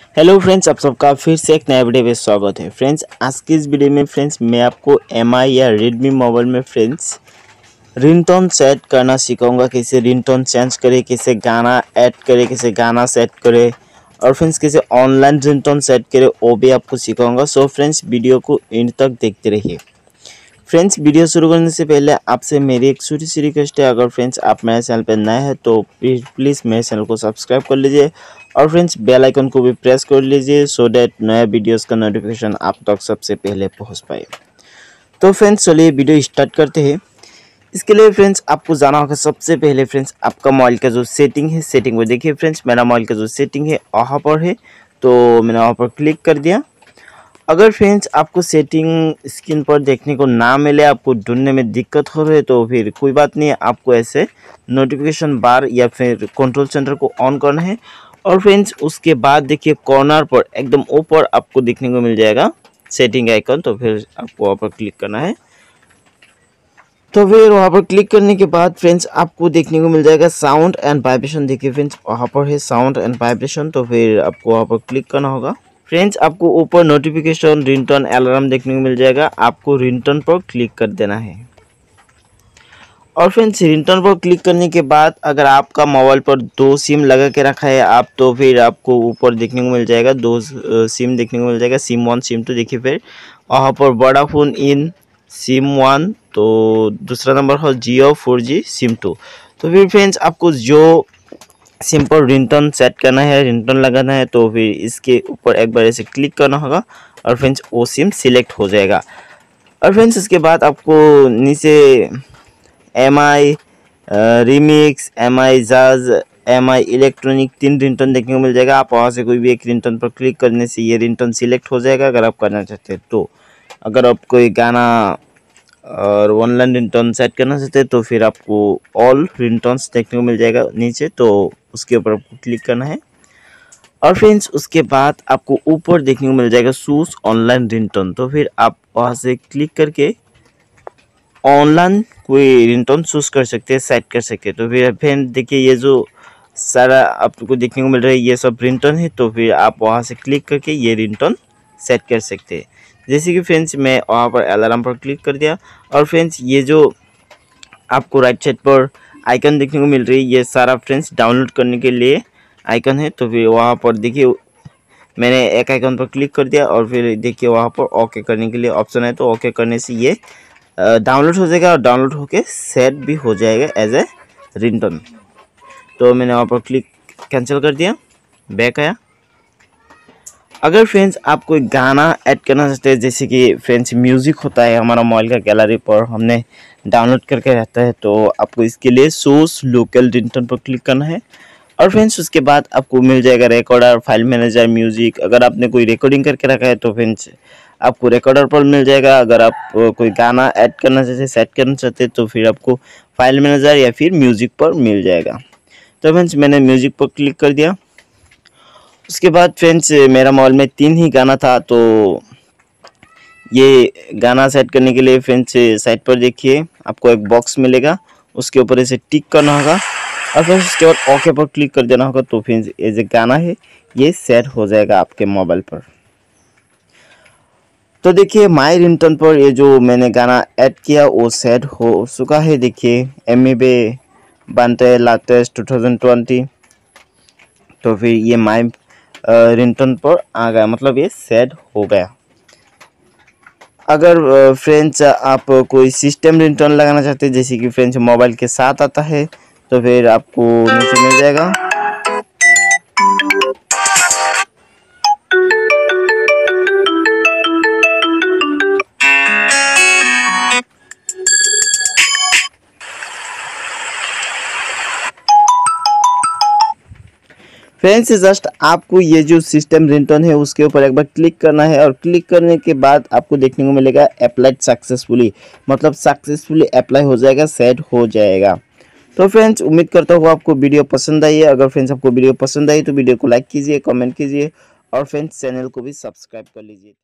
Hello friends, आप सबका फिर से एक नया वीडियो में स्वागत है। फ्रेंड्स, आज की इस वीडियो में फ्रेंड्स मैं आपको MI या रेडमी मोबाइल में फ्रेंड्स रिंगटोन सेट करना सिखाऊंगा। कैसे रिंगटोन चेंज करे, कैसे गाना ऐड करे, कैसे गाना सेट करे और फ्रेंड्स कैसे ऑनलाइन रिंगटोन सेट करे वो भी आपको सिखाऊंगा। सो फ्रेंड्स, वीडियो को एंड तक देखते रहिए। फ्रेंड्स, वीडियो शुरू करने से पहले आपसे मेरी एक छोटी सी रिक्वेस्ट है, अगर फ्रेंड्स आप मेरे चैनल पर नए हैं तो प्लीज़ मेरे चैनल को सब्सक्राइब कर लीजिए और फ्रेंड्स बेल आइकन को भी प्रेस कर लीजिए सो दैट नया वीडियोस का नोटिफिकेशन आप तक सबसे पहले पहुंच पाए। तो फ्रेंड्स चलिए वीडियो स्टार्ट करते हैं। इसके लिए फ्रेंड्स आपको जाना होगा सबसे पहले फ्रेंड्स आपका मोबाइल का जो सेटिंग है, सेटिंग को देखिए। फ्रेंड्स मेरा मोबाइल का जो सेटिंग है वहाँ पर है, तो मैंने वहाँ पर क्लिक कर दिया। अगर फ्रेंड्स आपको सेटिंग स्क्रीन पर देखने को ना मिले, आपको ढूंढने में दिक्कत हो रही है, तो फिर कोई बात नहीं है। आपको ऐसे नोटिफिकेशन बार या फिर कंट्रोल सेंटर को ऑन करना है और फ्रेंड्स उसके बाद देखिए कॉर्नर पर एकदम ऊपर आपको देखने को मिल जाएगा सेटिंग आइकन, तो फिर आपको वहाँ पर क्लिक करना है। तो फिर वहाँ पर क्लिक करने के बाद फ्रेंड्स आपको देखने को मिल जाएगा साउंड एंड वाइब्रेशन। देखिए फ्रेंड्स वहाँ पर है साउंड एंड वाइब्रेशन, तो फिर आपको वहाँ पर क्लिक करना होगा। फ्रेंड्स आपको ऊपर नोटिफिकेशन, रिंगटोन, अलार्म देखने को मिल जाएगा। आपको रिंगटोन पर क्लिक कर देना है और फ्रेंड्स रिंगटोन पर क्लिक करने के बाद अगर आपका मोबाइल पर दो सिम लगा के रखा है आप, तो फिर आपको ऊपर देखने को मिल जाएगा दो सिम देखने को मिल जाएगा, सिम 1 सिम 2। देखिए फिर वहाँ पर वोडाफोन इन सिम 1, तो दूसरा नंबर है जियो 4G सिम 2। तो फिर फ्रेंड्स आपको जो सिंपल रिंगटोन सेट करना है, रिंगटोन लगाना है, तो फिर इसके ऊपर एक बार ऐसे क्लिक करना होगा और फ्रेंड्स वो सिम सिलेक्ट हो जाएगा। और फ्रेंड्स इसके बाद आपको नीचे MI remix, MI jazz, MI electronic 3 ringtone देखने को मिल जाएगा। आप वहाँ से कोई भी एक रिंगटोन पर क्लिक करने से ये रिंगटोन सिलेक्ट हो जाएगा अगर आप करना चाहते हैं तो। अगर आप कोई गाना और ऑनलाइन रिंगटोन सेट करना चाहते हैं तो फिर आपको ऑल रिंगटोन्स देखने को मिल जाएगा नीचे, तो उसके ऊपर आपको क्लिक करना है। और फ्रेंड्स उसके बाद आपको ऊपर देखने को मिल जाएगा चूज ऑनलाइन रिंगटोन, तो फिर आप वहाँ से क्लिक करके ऑनलाइन कोई रिंगटोन चूज कर सकते हैं, सेट कर सकते हैं। तो फिर फ्रेंड देखिए ये जो सारा आपको देखने को मिल रहा है ये सब रिंगटोन है, तो फिर आप वहाँ से क्लिक करके ये रिंगटोन सेट कर सकते हैं। जैसे कि फ्रेंड्स मैं वहाँ पर अलार्म पर क्लिक कर दिया और फ्रेंड्स ये जो आपको राइट साइड पर आइकन देखने को मिल रही है ये सारा फ्रेंड्स डाउनलोड करने के लिए आइकन है। तो फिर वहाँ पर देखिए मैंने एक आइकन पर क्लिक कर दिया और फिर देखिए वहाँ पर ओके करने के लिए ऑप्शन है, तो ओके करने से ये डाउनलोड हो जाएगा और डाउनलोड होके सेट भी हो जाएगा एज ए रिंगटोन। तो मैंने वहाँ पर क्लिक कैंसिल कर दिया, बैक आया। अगर फ्रेंड्स आप कोई गाना ऐड करना चाहते हैं, जैसे कि फ्रेंड्स म्यूज़िक होता है हमारा मोबाइल का गैलरी पर हमने डाउनलोड करके रहता है, तो आपको इसके लिए सोर्स लोकल रिंगटोन पर क्लिक करना है और फ्रेंड्स उसके बाद आपको मिल जाएगा रिकॉर्डर, फाइल मैनेजर, म्यूज़िक। अगर आपने कोई रिकॉर्डिंग करके रखा है तो फ्रेंड्स आपको रिकॉर्डर पर मिल जाएगा। अगर आप कोई गाना ऐड करना चाहते हैं, सेट करना चाहते हैं, तो फिर आपको फाइल मैनेजर या फिर म्यूज़िक पर मिल जाएगा। तो फ्रेंड्स मैंने म्यूज़िक पर क्लिक कर दिया। उसके बाद फ्रेंड्स मेरा मोबाइल में 3 ही गाना था, तो ये गाना सेट करने के लिए फ्रेंड्स साइड पर देखिए आपको एक बॉक्स मिलेगा, उसके ऊपर ऐसे टिक करना होगा और फिर उसके बाद ओके पर क्लिक कर देना होगा। तो फ्रेंड्स ये जो गाना है ये सेट हो जाएगा आपके मोबाइल पर। तो देखिए माई रिंगटोन पर ये जो मैंने गाना ऐड किया वो सेट हो चुका है। देखिए MIB बनते लाटेस्ट 2020, तो फिर ये माई रिंगटोन पर आ गया, मतलब ये सेट हो गया। अगर फ्रेंड्स आप कोई सिस्टम रिंगटोन लगाना चाहते हैं, जैसे कि फ्रेंड्स मोबाइल के साथ आता है, तो फिर आपको नीचे मिल जाएगा। फ्रेंड्स जस्ट आपको ये जो सिस्टम रिंगटोन है उसके ऊपर एक बार क्लिक करना है और क्लिक करने के बाद आपको देखने को मिलेगा अप्लाइड सक्सेसफुली, मतलब सक्सेसफुली अप्लाई हो जाएगा, सेट हो जाएगा। तो फ्रेंड्स उम्मीद करता हूँ आपको वीडियो पसंद आई है। अगर फ्रेंड्स आपको वीडियो पसंद आई तो वीडियो को लाइक कीजिए, कमेंट कीजिए और फ्रेंड्स चैनल को भी सब्सक्राइब कर लीजिए।